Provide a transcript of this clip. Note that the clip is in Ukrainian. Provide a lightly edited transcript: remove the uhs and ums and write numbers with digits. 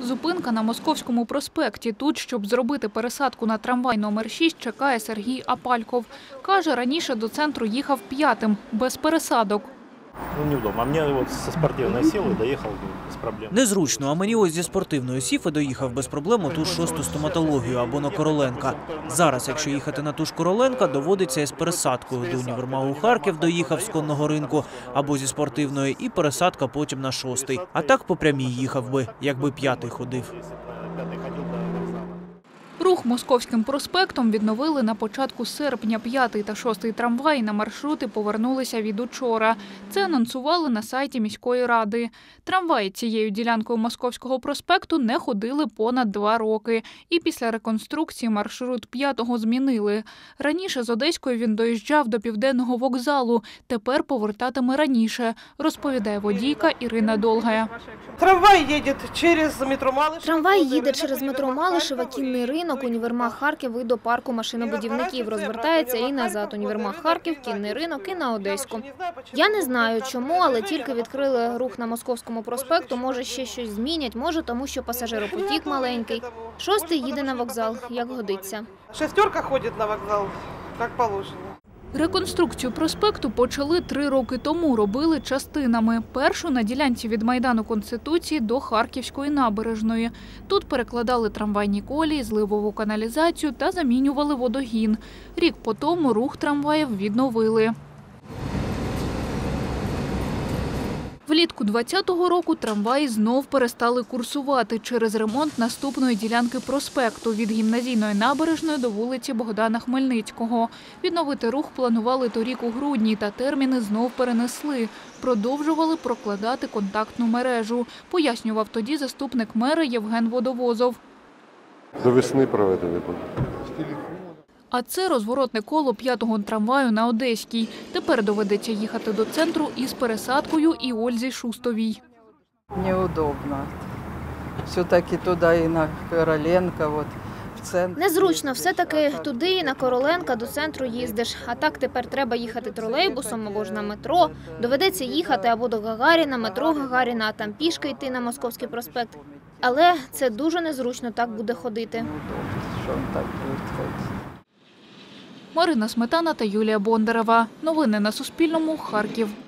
Зупинка на Московському проспекті. Тут, щоб зробити пересадку на трамвай номер 6, чекає Сергій Апальков. Каже, раніше до центру їхав 5-м, без пересадок. Неудобно. А мені от зі спортивної сили доїхав без проблем. Незручно, а мені ось зі спортивної сіфи доїхав без проблем у ту ж 6-ту стоматологію або на Короленка. Зараз, якщо їхати на ту ж Короленка, доводиться із пересадкою. До універмагу Харків доїхав з конного ринку або зі спортивної і пересадка потім на 6-й. А так по прямій їхав би, якби 5-й ходив. Рух Московським проспектом відновили на початку серпня. 5-й та 6-й трамваї на маршрути повернулися від учора. Це анонсували на сайті міської ради. Трамваї цією ділянкою Московського проспекту не ходили понад 2 роки. І після реконструкції маршрут 5-го змінили. Раніше з Одеської він доїжджав до Південного вокзалу. Тепер повертатиме раніше, розповідає водійка Ірина Долгая. Трамвай їде через метро Малишева. Трамвай їде через метро Малишева, Кінний ринок, універмаг Харків і до парку машинобудівників. Розвертається і назад. Універмаг Харків, Кінний ринок і на Одеську. Я не знаю чому, але тільки відкрили рух на Московському проспекту. Може ще щось змінять, може тому, що пасажиропотік маленький. 6-й їде на вокзал, як годиться. 6-ка ходить на вокзал, як положено. Реконструкцію проспекту почали 3 роки тому, робили частинами. Першу на ділянці від Майдану Конституції до Харківської набережної. Тут перекладали трамвайні колії, зливову каналізацію та замінювали водогін. Рік по тому рух трамваїв відновили. Влітку 2020 року трамваї знов перестали курсувати через ремонт наступної ділянки проспекту від Гімназійної набережної до вулиці Богдана Хмельницького. Відновити рух планували торік у грудні, та терміни знов перенесли. Продовжували прокладати контактну мережу, пояснював тоді заступник мера Євген Водовозов. До весни проведені буде. А це розворотне коло 5-го трамваю на Одеській. Тепер доведеться їхати до центру із пересадкою і Ользі Шустовій. Неудобно. Все-таки туди і на Короленка, в центр. Незручно, все-таки туди, на Короленка, до центру їздиш. А так тепер треба їхати тролейбусом або ж на метро. Доведеться їхати або до Гагаріна, метро Гагаріна, а там пішки йти на Московський проспект. Але це дуже незручно так буде ходити. Що так буде ходити. Марина Сметана та Юлія Бондарева. Новини на Суспільному. Харків.